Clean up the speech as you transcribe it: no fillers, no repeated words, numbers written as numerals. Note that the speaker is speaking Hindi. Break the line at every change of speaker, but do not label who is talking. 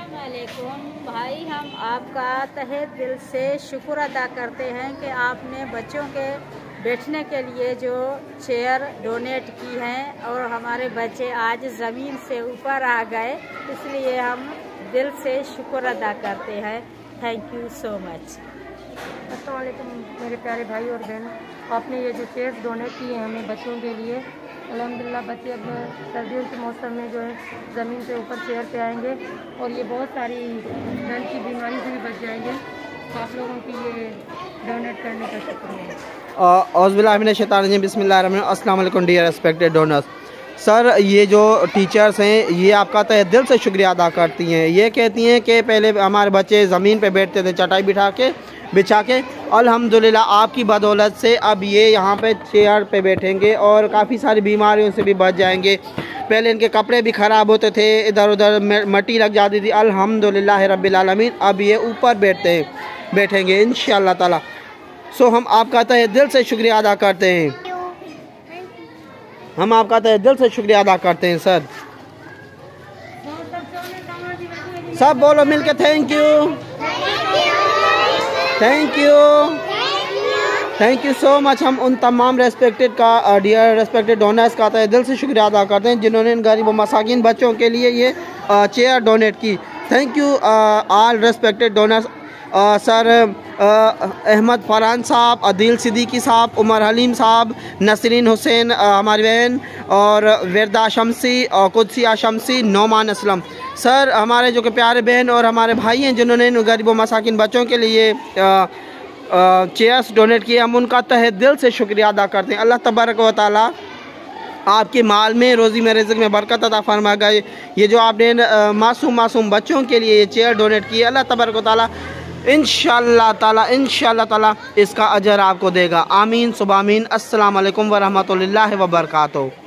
अस्सलामुअलैकुम भाई, हम आपका तहे दिल से शुक्र अदा करते हैं कि आपने बच्चों के बैठने के लिए जो चेयर डोनेट की हैं और हमारे बच्चे आज ज़मीन से ऊपर आ गए, इसलिए हम दिल से शुक्र अदा करते हैं। Thank you so much.
अस्सलाम वालेकुम मेरे प्यारे भाई और बहन, आपने ये जो चेयर्स डोनेट की हैं हमें बच्चों के लिए, अल्हम्दुलिल्लाह बच्चे अब सर्दियों के मौसम में जो है ज़मीन से ऊपर चेयर पे आएंगे और ये बहुत सारी दर्द की बीमारी से भी बच जाएंगे। तो आप लोगों की ये डोनेट करने का शुक्रिया।
औज़ुबिल्लाहि बिस्मिल्लाहिर्रहमानिर्रहीम। अस्सलाम वालेकुम डियर रिस्पेक्टेड डोनर्स। सर, ये जो टीचर्स हैं ये आपका तहे दिल से शुक्रिया अदा करती हैं। ये कहती हैं कि पहले हमारे बच्चे ज़मीन पे बैठते थे चटाई बिछा के, अल्हम्दुलिल्लाह आपकी बदौलत से अब ये यहाँ पे चेयर पे बैठेंगे और काफ़ी सारी बीमारियों से भी बच जाएंगे। पहले इनके कपड़े भी ख़राब होते थे, इधर उधर मट्टी लग जाती थी। अल्हम्दुलिल्लाह रब्बिल आलमीन अब ये ऊपर बैठेंगे इंशाअल्लाह ताला। सो हम आपका तहे दिल से शुक्रिया अदा करते हैं। हम आपका तहे दिल से शुक्रिया अदा करते हैं सर। सब बोलो मिलके thank you, thank you so much. हम उन तमाम डियर रेस्पेक्टेड डोनर्स का तहे दिल से शुक्रिया अदा करते हैं जिन्होंने इन गरीब व मसाकिन बच्चों के लिए ये चेयर डोनेट की। Thank you all respected donors. Sir Ahmed Farhan साहब, अदील सिद्दीकी साहब, उमर हलीम साहब, नसरीन हुसैन हमारी बहन, और विरदा शमसी और कुदसिया शमसी, नौमान असलम। सर हमारे जो कि प्यारे बहन और हमारे भाई हैं जिन्होंने इन गरीब व मसाकिन बच्चों के लिए चेयर्स डोनेट किए, हम उनका तहे दिल से शुक्रिया अदा करते हैं। अल्लाह तबारक व तआला आपके माल में, रोज़ी में, रिज़्क़ में बरकत अता फरमा गए। ये जो आपने मासूम बच्चों के लिए ये चेयर डोनेट की, अल्लाह तबारक व तआला इंशाअल्लाह ताला इसका अजर आपको देगा। आमीन सुबह आमीन। अस्सलाम वालेकुम व रहमतुल्लाहि व बरकातुहू।